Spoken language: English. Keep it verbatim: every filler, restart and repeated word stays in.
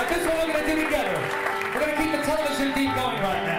This one we're going to do together. We're going to keep the television theme going right now.